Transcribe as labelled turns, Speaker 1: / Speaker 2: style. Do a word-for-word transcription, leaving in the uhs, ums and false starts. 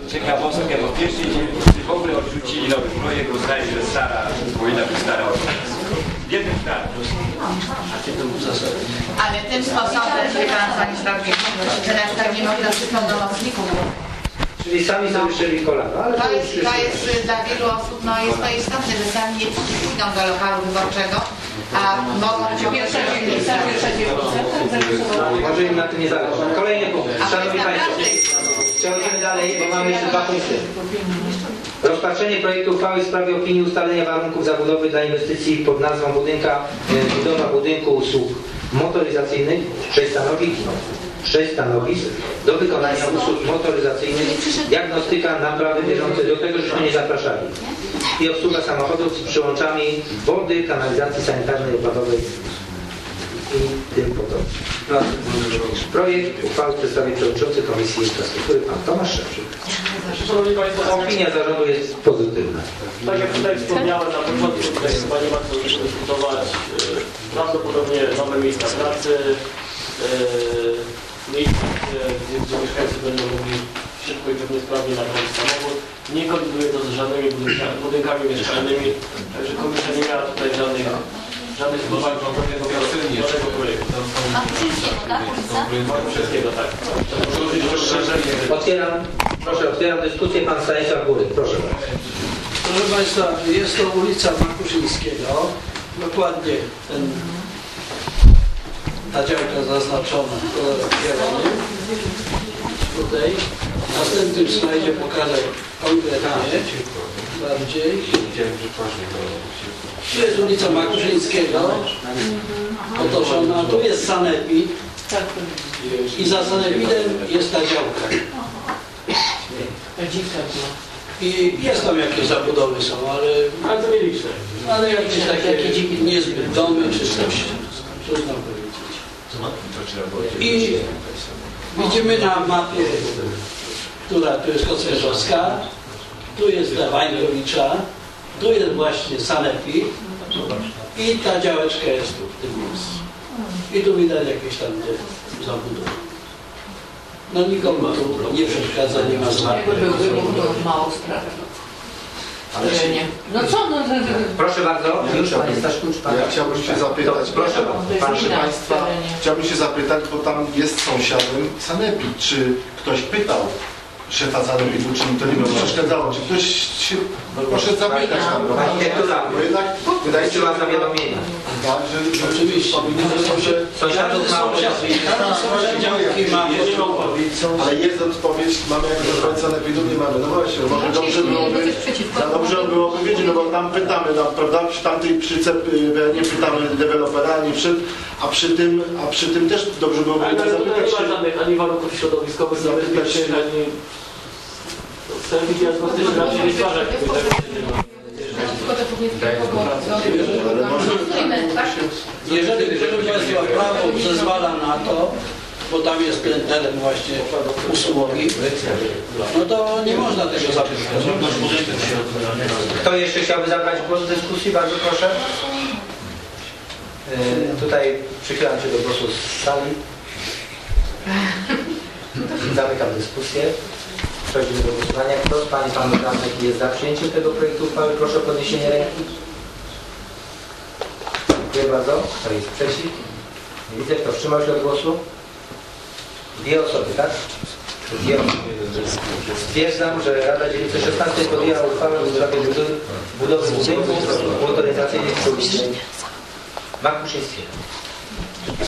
Speaker 1: ciekawostkę, bo w pierwszej dzielnicy w ogóle odrzucili nowy projekt, uznali, że stara powinna być stara odrzucona. Jeden stary.
Speaker 2: Ale tym sposobem, że pan Pani Sprawiedliwość, że na przykład nie można wszystko do nocników.
Speaker 3: Czyli sami sobie strzeli kolano, ale
Speaker 2: to jest, to jest dla wielu osób, no jest to istotne, że sami nie pójdą do lokalu wyborczego, a mogą być pierwsza dzielnica, pierwsza dzielnica.
Speaker 3: Może im na tym nie zależy. Kolejny punkt. Szanowni Państwo, przechodzimy dalej, bo mamy jeszcze dwa punkty. Rozpatrzenie projektu uchwały w sprawie opinii ustalenia warunków zabudowy dla inwestycji pod nazwą budynka, budowa budynku usług motoryzacyjnych, sześć stanowisk, sześć stanowisk do wykonania usług motoryzacyjnych, diagnostyka, naprawy bieżące, do tego żeśmy nie zapraszali. I obsługa samochodów z przyłączami wody, kanalizacji sanitarnej, opadowej i tym podobne. Projekt uchwały przedstawi przewodniczący Komisji Infrastruktury pan Tomasz Szewczyk.
Speaker 4: Szanowni Państwo,
Speaker 3: opinia zarządu jest pozytywna.
Speaker 4: Tak jak tutaj wspomniałem na początku, tutaj chyba nie ma co już dyskutować. Prawdopodobnie nowe miejsca pracy, miejsca, gdzie, gdzie mieszkańcy będą mogli szybko i pewnie sprawnie naprawić samochód. Nie koliduje to z żadnymi budynkami, budynkami mieszkalnymi, także komisja nie miała tutaj żadnych żadnych zbudowań do tego projektu.
Speaker 5: A wszystkiego, tak?
Speaker 4: Wszystkiego, tak.
Speaker 3: Otwieram, proszę, otwieram dyskusję. Pan Stanisław Buryk, proszę bardzo.
Speaker 6: Proszę Państwa, jest to ulica Makuszyńskiego, dokładnie ten, ta działka zaznaczona kolorem zielonym. Tutaj w następnym slajdzie pokażę konkretnie bardziej. Tu jest ulica Makuszyńskiego, otoczona, tu jest sanepid i za sanepidem jest ta działka. I jest tam jakieś zabudowy są, ale,
Speaker 4: ale to mieliśmy.
Speaker 6: Ale jakieś takie niezbyt domy czy coś, trudno powiedzieć. I widzimy na mapie, która tu jest Kocierzowska, tu jest dla Wańkowicza, tu jest właśnie sanepid i ta działeczka jest tu w tym miejscu. I tu widać jakieś tam zabudowy. No nikomu tu nie przeszkadza, nie ma zmarłych.
Speaker 2: Mało sprawy.
Speaker 7: Ale nie.
Speaker 2: No co, no,
Speaker 3: proszę bardzo, już pan jest
Speaker 7: ja chciałbym się zapytać,
Speaker 3: proszę bardzo.
Speaker 7: Proszę Państwa, chciałbym się zapytać, bo tam jest sąsiadem sanepid, czy ktoś pytał szefa sanepidu, czy mi to nie przeszkadzało, czy ktoś się proszę zapytać tam, bo jednak wydaje się na zawiadomienie. Tak, że
Speaker 6: oczywiście
Speaker 3: sąsiadów ma
Speaker 7: ale jest odpowiedź, mamy jakąś odpowiedź sanepidu, nie mamy. No właśnie, może dobrze byłoby, dobrze byłoby wiedzieć, no bo tam pytamy, no, prawda, przy tamtej przycep nie pytamy dewelopera, ani przy, a przy tym, a przy tym też dobrze byłoby
Speaker 4: ale
Speaker 7: zapytać
Speaker 4: się. Nie ma żadnych ani warunków środowiskowych, zabezpieczeń, ani sanepid diagnostyczny raczej nie stwarza jakiegoś
Speaker 6: Jeżeli proszę Państwa prawo zezwala na to, bo tam jest ten teren właśnie usługi, no to nie można tego zapisać.
Speaker 3: Kto jeszcze chciałby zabrać głos w dyskusji? Bardzo proszę. Yy, tutaj przychylam się do głosu z sali. Zamykam dyskusję. Przechodzimy do głosowania. Kto z Pani Panów Radnych jest za przyjęciem tego projektu uchwały? Proszę o podniesienie ręki. Dziękuję bardzo. Kto jest przeciw? Nie widzę. Kto wstrzymał się od głosu? Dwie osoby, tak? Dwie osoby. Stwierdzam, że Rada Dzielnicy szesnastej podjęła uchwałę w sprawie budowy budynków motoryzacyjnych w ulicy Makuszyńskiego.